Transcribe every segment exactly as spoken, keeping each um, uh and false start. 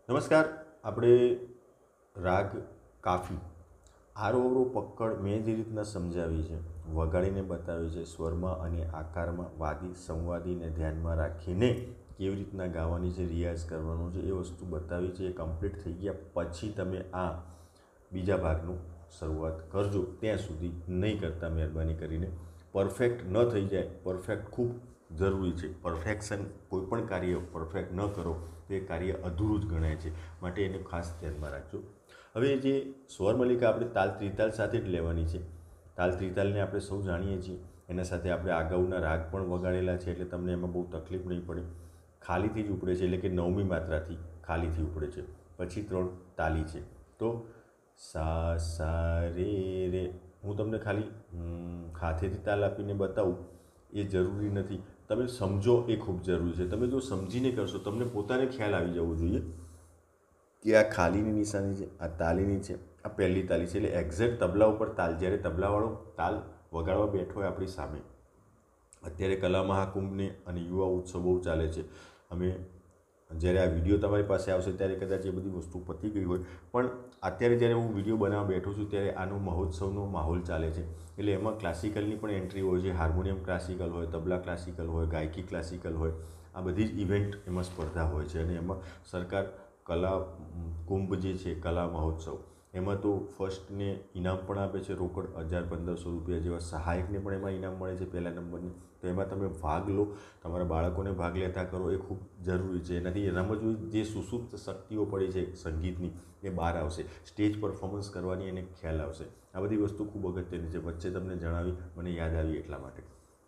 નમસ્કાર. આપણે રાગ કાફી આરોહરો પકડ મેં જે રીતના સમજાવી છે, વગાડીને બતાવી છે, સ્વરમાં અને આકારમાં વાદી સંવાદીને ધ્યાનમાં રાખીને કેવી રીતના ગાવાની છે, રિયાઝ કરવાનો છે, એ વસ્તુ બતાવી છે. એ કમ્પ્લીટ થઈ ગયા પછી તમે આ બીજા ભાગનું શરૂઆત કરજો. ત્યાં સુધી નહીં કરતા મહેરબાની કરીને. પરફેક્ટ ન થઈ જાય, પરફેક્ટ ખૂબ જરૂરી છે. પરફેક્શન કોઈપણ કાર્ય પરફેક્ટ ન કરો તો એ કાર્ય અધૂરું જ ગણાય છે, માટે એને ખાસ ધ્યાનમાં રાખજો. હવે જે સ્વરમલિકા આપણે તાલ ત્રિતાલ સાથે જ લેવાની છે. તાલ ત્રિતાલને આપણે સૌ જાણીએ છીએ, એના સાથે આપણે અગાઉના રાગ પણ વગાડેલા છે, એટલે તમને એમાં બહુ તકલીફ નહીં પડે. ખાલીથી જ ઉપડે છે, એટલે કે નવમી માત્રાથી ખાલીથી ઉપડે છે. પછી ત્રણ તાલી છે, તો સા સા રે રે. હું તમને ખાલી હાથેથી તાલ આપીને બતાવું એ જરૂરી નથી, તમે સમજો એ ખૂબ જરૂરી છે. તમે જો સમજીને કરશો તમને પોતાને ખ્યાલ આવી જવો જોઈએ કે આ ખાલીની નિશાની છે, આ તાલીની છે, આ પહેલી તાલી છે. એટલે એક્ઝેક્ટ તબલા ઉપર તાલ, જ્યારે તબલાવાળો તાલ વગાડવા બેઠો હોય આપણી સામે. અત્યારે કલા મહાકુંભને અને યુવા ઉત્સવ બહુ ચાલે છે. અમે જ્યારે આ વિડીયો તમારી પાસે આવશે ત્યારે કદાચ એ બધી વસ્તુ પતી ગઈ હોય, પણ અત્યારે જ્યારે હું વિડીયો બનાવવા બેઠો છું ત્યારે આનો મહોત્સવનો માહોલ ચાલે છે. એટલે એમાં ક્લાસિકલની પણ એન્ટ્રી હોય છે. હાર્મોનિયમ ક્લાસિકલ હોય, તબલા ક્લાસિકલ હોય, ગાયકી ક્લાસિકલ હોય. આ બધી જ ઇવેન્ટ એમાં સ્પર્ધા હોય છે. અને એમાં સરકાર કલા કુંભ જે છે, કલા મહોત્સવ, એમાં તો ફર્સ્ટને ઇનામ પણ આપે છે, રોકડ હજાર પંદરસો રૂપિયા જેવા. સહાયકને પણ એમાં ઇનામ મળે છે પહેલા નંબરની. તો એમાં તમે ભાગ લો, તમારા બાળકોને ભાગ લેતા કરો, એ ખૂબ જરૂરી છે. એનાથી એનામાં જો જે સુસુપ્ત શક્તિઓ પડી છે સંગીતની એ બહાર આવશે. સ્ટેજ પરફોર્મન્સ કરવાની એને ખ્યાલ આવશે. આ બધી વસ્તુ ખૂબ અગત્યની છે. વચ્ચે તમને જણાવી, મને યાદ આવી એટલા માટે.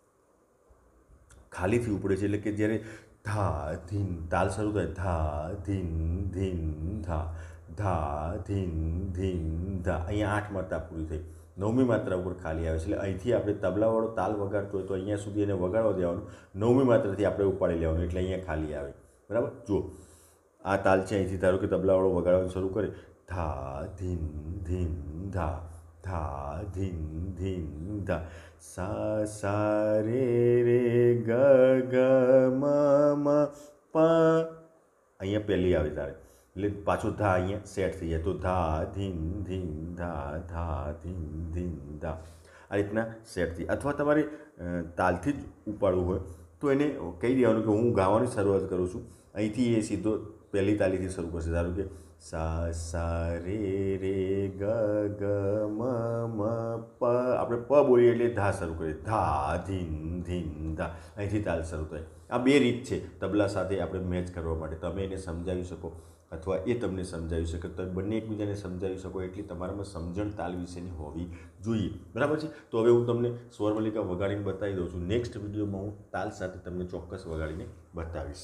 ખાલીથી ઉપડે છે, એટલે કે જ્યારે ધા ધીન તાલ શરૂ થાય, ધા ધીન ધીન ધા, ધા ધીન ધીન ધા. અહીંયા આઠ માત્રા પૂરી થઈ, નવમી માત્રા ઉપર ખાલી આવે છે. એટલે અહીંથી આપણે તબલાવાળો તાલ વગાડતો હોય તો અહીંયા સુધી એને વગાડવા દેવાનું. નવમી માત્રાથી આપણે ઉપાડી લેવાનું, એટલે અહીંયા ખાલી આવે. બરાબર? જુઓ, આ તાલ છે, અહીંથી ધારો કે તબલાવાળો વગાડવાનું શરૂ કરે, ધા ધીન ધીન ધા, ધા ધીન ધીન ધા, સા સા રે રે ગ ગ મ મ પ. અહીંયા પહેલી આવે તારે, એટલે પાછું ધા અહીંયા સેટ થઈ જાય. તો ધા ધીન ધીન ધા, ધા ધીન ધીન ધા. આ રીતના સેટ થઈ. અથવા તમારે તાલથી જ ઉપાડવું હોય તો એને કહી દેવાનું કે હું ગાવાની શરૂઆત કરું છું. અહીંથી એ સીધો પહેલી તાલીથી શરૂ કરશે. ધારો કે સા સા રે રે ગ ગ મ મ પ. આપણે પ બોલીએ એટલે ધા શરૂ કરીએ, ધા ધીન ધીન ધા. અહીંથી તાલ શરૂ થાય. આ બે રીત છે તબલા સાથે આપણે મેચ કરવા માટે. તમે એને સમજાવી શકો અથવા એ તમને સમજાવી શકે. તમે બંને એકબીજાને સમજાવી શકો એટલી તમારામાં સમજણ તાલ વિશેની હોવી જોઈએ. બરાબર છે? તો હવે હું તમને સ્વરમલિકા વગાડીને બતાવી દઉં છું. નેક્સ્ટ વિડીયોમાં હું તાલ સાથે તમને ચોક્કસ વગાડીને બતાવીશ.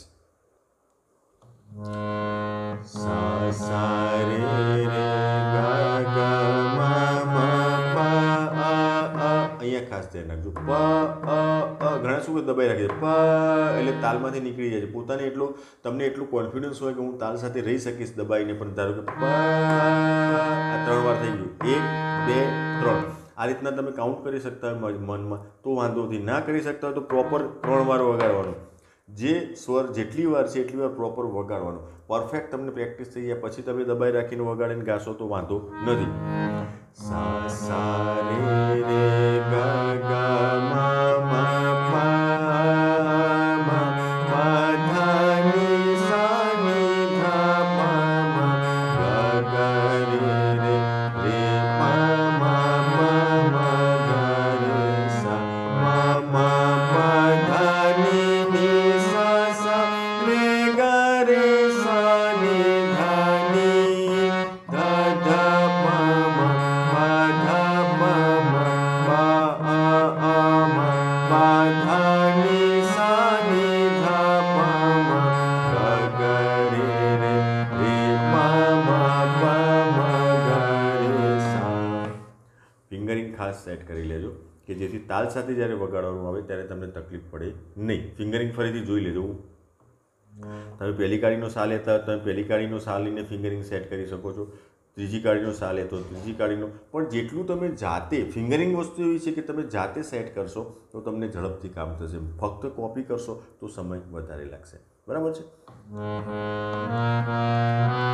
સા સા રે રે ગ ગ મ મ પ અ અ. અહીંયા ખાસ ધ્યાન રાખજો. પ અ અ. ઘણા શું દબાઈ રાખે છે, પ એટલે તાલમાંથી નીકળી જાય છે. પોતાને એટલું તમને એટલું કોન્ફિડન્સ હોય કે હું તાલ સાથે રહી શકીશ દબાઈને, પણ ધારો કે પ આ ત્રણ વાર થઈ ગયું, એક બે ત્રણ. આ રીતના તમે કાઉન્ટ કરી શકતા હોય મનમાં તો વાંધો નથી. ના કરી શકતા હોય તો પ્રોપર ત્રણ વાર વગાડવાનું. જે સ્વર જેટલી વાર છે એટલી વાર પ્રોપર વગાડવાનો. પરફેક્ટ તમને પ્રેક્ટિસ થઈ જાય પછી તમે દબાઈ રાખીને વગાડીને ગાશો તો વાંધો નથી. સા સા રે રે ગ ગ મ મ પ મ પ ધા ની સા ની ધા પ મ ગ ગ રે રે રે પ મ પ મ ગ રે સા મ મ પ ધા ની ની સા સા રે ગ રે સા ની ધા ની ધા ધા પ મ પ ધા પ મ પ અ અ મ પ ધા ની સા ની ધા પ મ ગ ગ રે રે રે પ મ પ મ ગ રે સા. ફિંગરિંગ ખાસ સેટ કરી લેજો કે જેથી તાલ સાથે જ્યારે વગાડવાનું આવે ત્યારે તમને તકલીફ પડે નહીં. ફિંગરિંગ ફરીથી જોઈ લેજો. તમે પહેલી કાળીનો સા લેતા તમે પહેલી કાળીનો સા લઈને ફિંગરિંગ સેટ કરી શકો છો. ત્રીજી કાળીનો સા લેતો ત્રીજી કાળીનો. પણ જેટલું તમે જાતે, ફિંગરિંગ વસ્તુ એવી છે કે તમે જાતે સેટ કરશો તો તમને ઝડપથી કામ થશે. ફક્ત કોપી કરશો તો સમય વધારે લાગશે. બરાબર છે?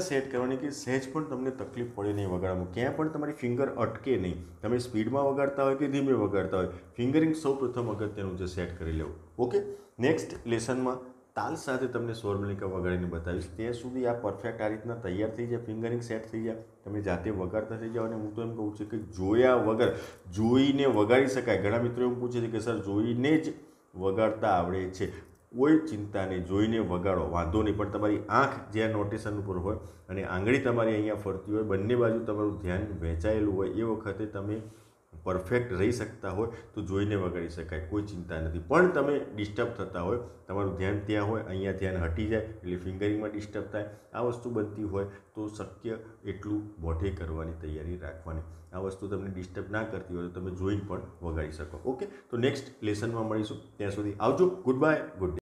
સેટ કરવાની કે સહેજ પણ તમને તકલીફ પડે નહીં વગાડવામાં, ક્યાંય પણ તમારી ફિંગર અટકે નહીં. તમે સ્પીડમાં વગાડતા હોય કે ધીમે વગાડતા હોય, ફિંગરિંગ સૌ પ્રથમ અગત્યનું છે સેટ કરી લેવું. ઓકે, નેક્સ્ટ લેસનમાં તાલ સાથે તમને સ્વરમલિકા વગાડીને બતાવીશ. ત્યાં સુધી આ પરફેક્ટ આ રીતના તૈયાર થઈ જાય, ફિંગરિંગ સેટ થઈ જાય, તમે જાતે વગાડતા થઈ જાઓ. અને હું તો એમ કહું છું કે જોયા વગર જોઈને વગાડી શકાય. ઘણા મિત્રો એમ પૂછે છે કે સર જોઈને જ વગાડતા આવડે છે. કોઈ ચિંતા નહીં, જોઈને વગાડો વાંધો નહીં, પણ તમારી આંખ જ્યાં નોટેશન ઉપર હોય અને આંગળી તમારી અહીંયા ફરતી હોય, બંને બાજુ તમારું ધ્યાન વહેંચાયેલું હોય, એ વખતે તમે પરફેક્ટ રહી શકતા હોય તો જોઈને વગાડી શકાય, કોઈ ચિંતા નથી. પણ તમે ડિસ્ટર્બ થતા હોય, તમારું ધ્યાન ત્યાં હોય, અહીંયા ધ્યાન હટી જાય એટલે ફિંગરિંગમાં ડિસ્ટર્બ થાય, આ વસ્તુ બનતી હોય તો શક્ય એટલું મોઢે કરવાની તૈયારી રાખવાની. આ વસ્તુ તમને ડિસ્ટર્બ ના કરતી હોય તો તમે જોઈને પણ વગાડી શકો. ઓકે, તો નેક્સ્ટ લેસનમાં મળીશું. ત્યાં સુધી આવજો. Goodbye, good day.